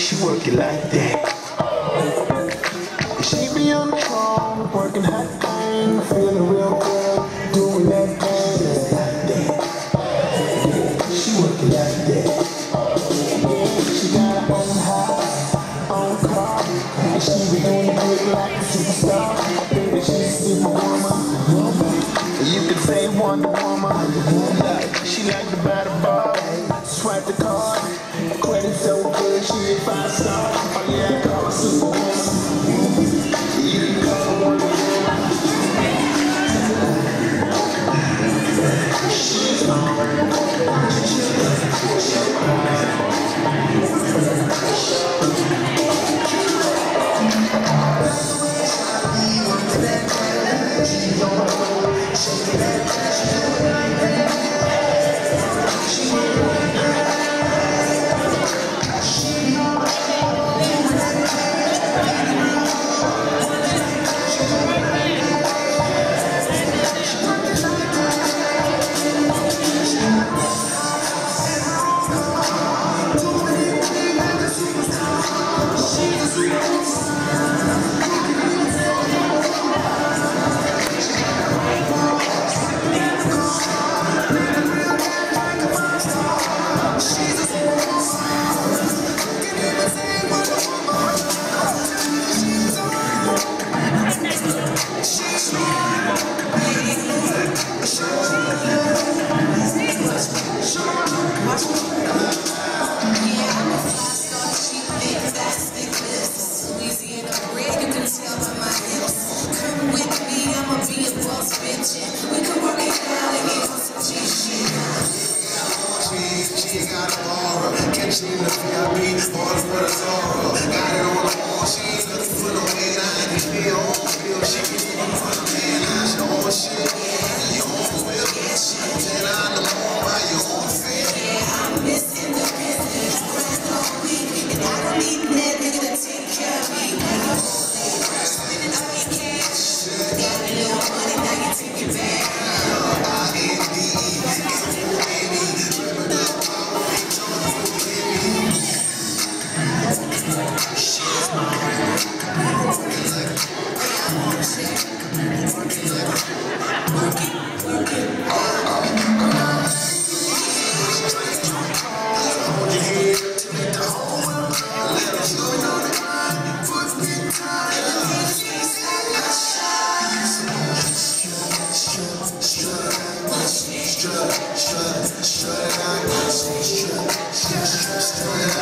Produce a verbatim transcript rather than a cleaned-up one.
she work it like that. She be on the phone, working hot thing, feeling real good, doing that thing like that. She work it like that. She got her own house, own car, and she be doing it like a superstar. Baby, she's a superwoman. You can say Wonder Woman. She like to buy the bar, swipe the card, credit so good, she a five star. Oh yeah, I call her superwoman. You can call her Wonder Woman. She's Catching in the V I P, bars for the sorrow. Got it on the wall, she ain't looking for no man. I can be on feel she can see me for the man. I show her shit, you on will get shit. Then I know more by your own fan. Yeah, I'm missing the business, rest all week. And I don't need that nigga to take care of me. Spending all your cash, got a little money, now you take it back. I N D E, it's a baby. Strut, strut, strut, strut, strut, strut, strut, strut, strut,